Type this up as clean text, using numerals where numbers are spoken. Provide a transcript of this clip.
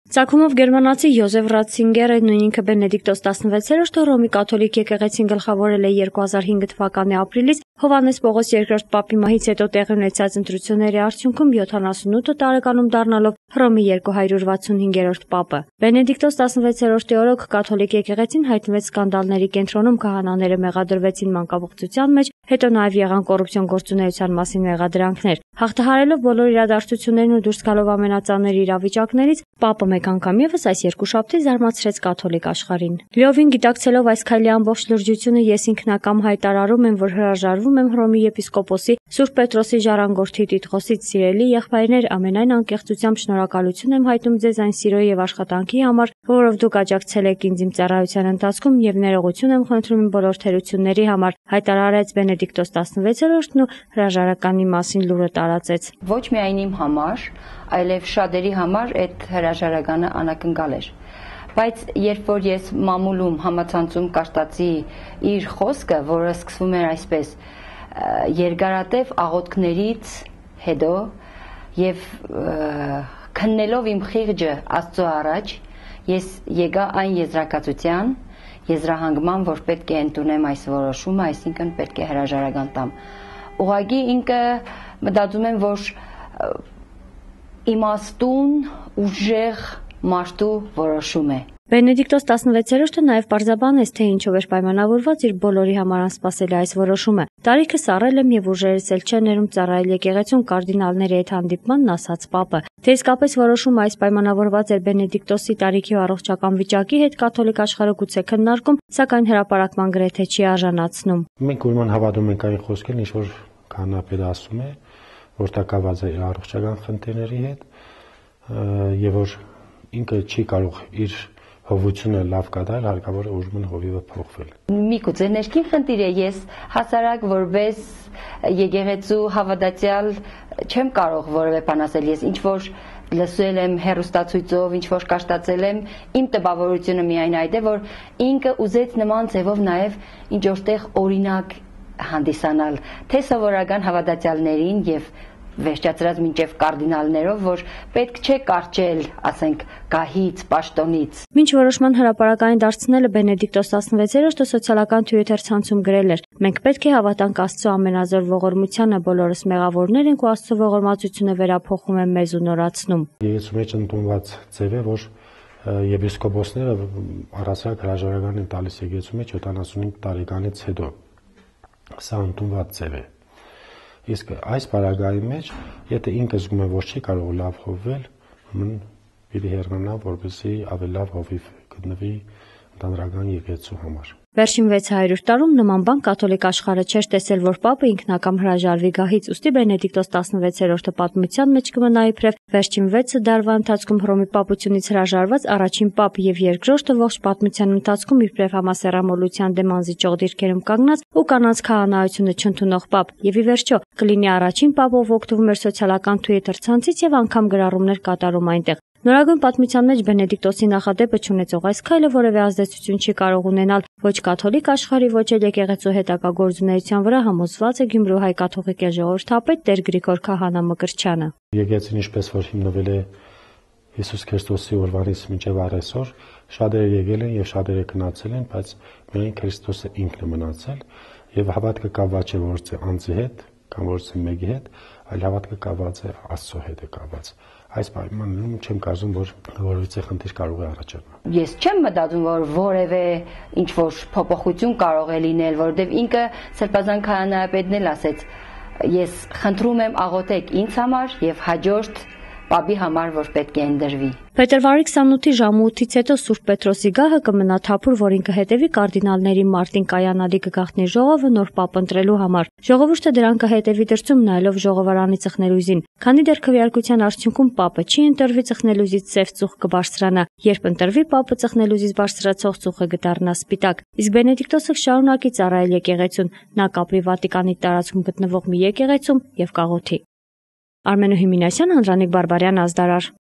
Ծագումով գերմանացի Յոզեֆ Ռատցինգերը նույն ինքը Բենեդիկտոս 16-րդը Հռոմի կաթոլիկ եկեղեցին գլխավորել է 2005 թվականի ապրիլից Հովհաննես Պողոս II պապի մահից հետո տեղի ունեցած ընտրությունների արդյունքում 78 տարեկանում դառնալով Հռոմի 265-րդ պապը։ Բենեդիկտոս 16-րդի օրոք կաթոլիկ եկեղեցին հայտնվեց սկանդալների կենտրոնում, քահանաները մեղադրվեցին մանկաբղծության մեջ, հետո նաև եղան կոռուպցիոն գործունեության մասին մեղադրանքներ։ Հաղթահարելով բոլոր իրադարձություններն ու դուրս գալով ամենածանր իրավիճակներից, պապը մեկ անգամ ևս այս երկուշաբթի զարմացրեց կաթոլիկ աշխարհին։ Լիովին գիտակցելով այս քայլի ամբողջ լրջությունը, ես ինքնակամ հայտարարում եմ, որ հրաժարվում եմ Հռոմի եպիսկոպոսի Սուրբ Պետրոսի ժառանգորդի տիտղոսից, սիրելի եղբայրներ, ամենայն անկեղծությամբ շնորհակալություն եմ հայտնում ձեզ այն սիրո եւ աշխատանքի համար, որով դուք աջակցել եք ինձ իմ ծառայության ընթացքում եւ ներողություն եմ խնդրում իմ բոլոր թերությունների համար, հայտարարեց Բենեդիկտոս 16-րդն ու հրաժարականի մասին լուրը տարածեց։ Ոչ միայն իմ համար, այլև շատերի համար այդ հրաժարականը անակնկալ էր։ Բայց երբ որ ես մամուլում համացանցում կարտացի իր խոսքը, որը սկսվում էր այսպես. երկարատև աղոթքներից հետո եւ քննելով իմ խիղճը Աստծո առաջ, ես եկա այն եզրահանգման, որ պետք է ընդունեմ այս որոշումը, այսինքն պետք է հրաժարական տամ։ Ուղղակի ինքը մտածում եմ, որ իմաստուն, ուժեղ մարդու որոշում է։ Բենեդիկտոս 16-րդը նաև պարզաբանեց, թե ինչով էր պայմանավորված իր բոլորի համար անսպասելի այս որոշումը։ Տարիքը սառել եմ եւ ուժերս էլ չեն ներում ծառայել եկեղեցուն կարդինալների հետ հանդիպմանն ասաց պապը։ Թե իսկապես որոշումը այս պայմանավորված էր Բենեդիկտոսի տարիքի ու առողջական վիճակի հետ, կաթոլիկ աշխարհը գուցե քննարկում, սակայն հրապարակման գրեթե չի արժանացնում։ Մենք ուրեմն հավատում ենք այն խոսքերն, ինչ որ քահանապետը ասում է, որ դա կապված է իր առողջական խնդիրների հետ եւ որ ինքը չի կարող իր հովությունը լավ կատարել, հարկավոր է ուժմն հովիվը փոխվել։ Միգուցե ներքին խնդիր է, ես հասարակ որպես եկեղեցու հավատացյալ չեմ կարող որևէ բան ասել, ես ինչ որ լսել եմ հեռուստացույցով, ինչ որ կաշտացել եմ, իմ տպավորությունը միայն այդ է, որ ինքը ուզեց նման ձևով նաև ինչ որտեղ օրինակ հանդիսանալ, թե սովորական հավատացյալներին եւ վերջացրած մինչև կարդինալներով, որ պետք չէ կարճել, ասենք, գահից, պաշտոնից։ Մինչ որոշման հրապարակային դարձնելը Բենեդիկտոս 16-րդը սոցիալական Twitter ցանցում գրել էր. «Մենք պետք է հավատանք Աստծո ամենազոր ողորմությանը, բոլորս մեղավորներ ենք ու Աստծո ողորմածությունը վերափոխում է մեզ ու նորացնում»։ Եկեղեցու մեջ ընդունված ձև է, որ եպիսկոպոսները առասարակ հրաժարական են տալիս եկեղեցու մեջ 75 տարեկանից հետո։ Սա ընդունված ձև է։ Իսկ այս պարագայի մեջ, եթե ինքը զգում է, որ չի կարող լավ հովվել, ուրեմն պիտի հեռանա, որպեսզի ավելի լավ հովիվ գտնվի ընդհանրական եկեղեցու համար։ Վերջին 600 տարում նման բան կաթոլիկ աշխարհը չէր տեսել, որ պապը ինքնակամ հրաժարվի գահից, ուստի Բենեդիկտոս 16-րդը պատմության մեջ կմնա իբրև վերջին 6 դարվա ընթացքում Հռոմի պապությունից հրաժարված առաջին պապ եւ երկրորդը ողջ պատմության ընթացքում իբրև համասեռամոլության դեմ անզիջող դիրքերում կանգնած ու կանանց քահանայությունը չընդունող պապ եւ ի վերջո կլինի առաջին պապ, ով օգտվում էր սոցիալական Twitter ցանցից եւ անգամ գրառումներ կատարում այնտեղ։ Նորագույն պատմության մեջ Բենեդիկտոսի նախադեպը չունեցող այս քայլը որևէ ազդեցություն չի կարող ունենալ ոչ կաթոլիկ աշխարհի, ոչ էլ եկեղեցու հետագա գործունեության վրա, համոզված է Գյումրու հայ կաթողիկե ժողովրդապետ Տեր Գրիգոր Քահանա Մկրտչյանը։ Եկեղեցին ինչպես որ հիմնվել է Հիսուս Քրիստոսի օրվանից մինչև առայսօր, շատերը եկել են եւ շատերը գնացել են, բայց միայն Քրիստոսը ինքն է մնացել եւ հավատքը կապված չէ ոչ թե անձի հետ, կամ ոչ թե մեկի հետ, այլ հավատքը կապված է Աստծո հետ է կապված։ Այս պայմաններում չեմ կարծում, որ որևիցե խնդիր կարող է առաջանալ։ Ես չեմ մտածում, որ որևէ ինչ որ փոփոխություն կարող է լինել, որովհետև ինքը Սրբազան քահանայապետն էլ ասեց. ես խնդրում եմ աղոթեք ինձ համար եւ հաջորդ պապի համար, որ պետք է ընդրվի։ Փետրվարի 28-ի ժամը 8-ից հետո Սուրբ Պետրոսի գահը կմնա թափուր, որին կհետևի կարդինալների մարտին կայանալի կգաղտնի ժողովը նոր պապ ընտրելու համար։ Ժողովուրդը դրան կհետևի դրսում նայելով ժողովարանի ծխնելույզին։ Քանի դեռ քվեարկության արդյունքում պապը չի ընտրվի, ծխնելույզից սև ծուխ կբարձրանա։ Երբ ընտրվի, պապը ծխնելույզից բարձրացող ծուխը կդառնա սպիտակ։ Իսկ Բենեդիկտոսը շարունակի ծառայել եկեղեցուն։ Նա կապրի Վատիկանի տարածքում գտնվող մի եկեղեցում եւ կաղոթի։ Արմենո Հիմինասյան, Անդրանիկ Բարբարյան, Ազդարար։